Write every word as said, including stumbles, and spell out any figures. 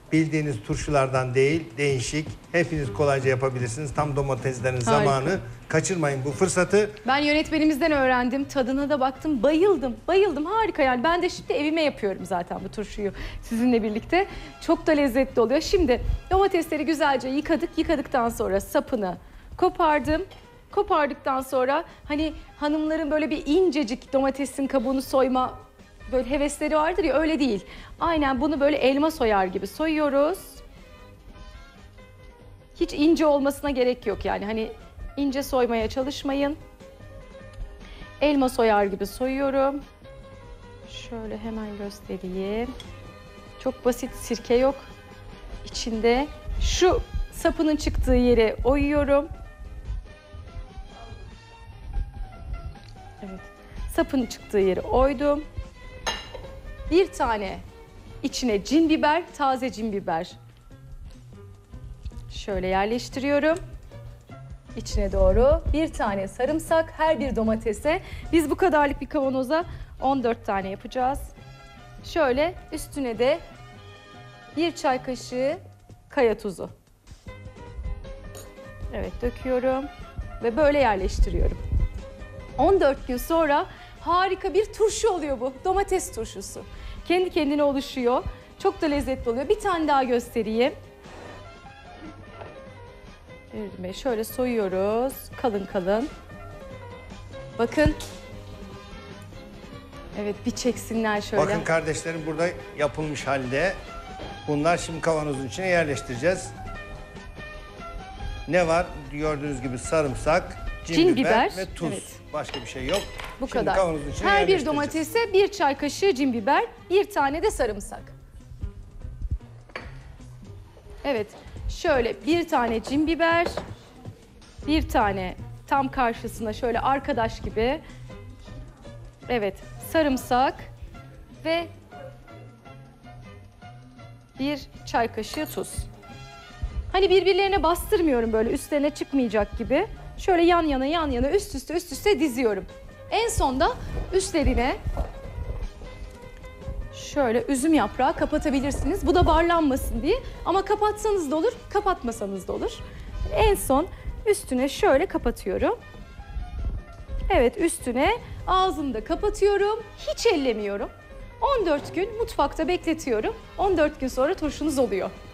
bildiğiniz turşulardan değil, değişik. Hepiniz kolayca yapabilirsiniz. Tam domateslerin Harika. zamanı. Kaçırmayın bu fırsatı. Ben yönetmenimizden öğrendim. Tadına da baktım. Bayıldım. Bayıldım. Harika yani. Ben de şimdi evime yapıyorum zaten bu turşuyu sizinle birlikte. Çok da lezzetli oluyor. Şimdi domatesleri güzelce yıkadık. Yıkadıktan sonra sapını kopardım. Kopardıktan sonra hani hanımların böyle bir incecik domatesin kabuğunu soyma böyle hevesleri vardır ya, öyle değil. Aynen bunu böyle elma soyar gibi soyuyoruz. Hiç ince olmasına gerek yok yani. Hani ince soymaya çalışmayın. Elma soyar gibi soyuyorum. Şöyle hemen göstereyim. Çok basit, sirke yok içinde. Şu sapının çıktığı yere oyuyorum. Evet. Sapın çıktığı yeri oydum. Bir tane içine cin biber, taze cin biber. Şöyle yerleştiriyorum. İçine doğru bir tane sarımsak, her bir domatese. Biz bu kadarlık bir kavanoza on dört tane yapacağız. Şöyle üstüne de bir çay kaşığı kaya tuzu. Evet, döküyorum ve böyle yerleştiriyorum. on dört gün sonra harika bir turşu oluyor bu. Domates turşusu. Kendi kendine oluşuyor. Çok da lezzetli oluyor. Bir tane daha göstereyim. Şöyle soyuyoruz. Kalın kalın. Bakın. Evet, bir çeksinler şöyle. Bakın kardeşlerim, burada yapılmış halde. Bunlar şimdi kavanozun içine yerleştireceğiz. Ne var? Gördüğünüz gibi sarımsak, cin, Cin biber, biber ve tuz. evet. Başka bir şey yok. Bu şimdi kadar. kavanozun içine Her bir yerleştireceğiz. domatese bir çay kaşığı cin biber, bir tane de sarımsak. Evet, şöyle bir tane cin biber, bir tane tam karşısına şöyle arkadaş gibi. Evet, sarımsak ve bir çay kaşığı tuz. Hani birbirlerine bastırmıyorum, böyle üstlerine çıkmayacak gibi. Şöyle yan yana yan yana üst üste üst üste diziyorum. En sonda üstlerine şöyle üzüm yaprağı kapatabilirsiniz. Bu da barlanmasın diye. Ama kapatsanız da olur, kapatmasanız da olur. En son üstüne şöyle kapatıyorum. Evet, üstüne ağzını da kapatıyorum. Hiç ellemiyorum. on dört gün mutfakta bekletiyorum. on dört gün sonra turşunuz oluyor.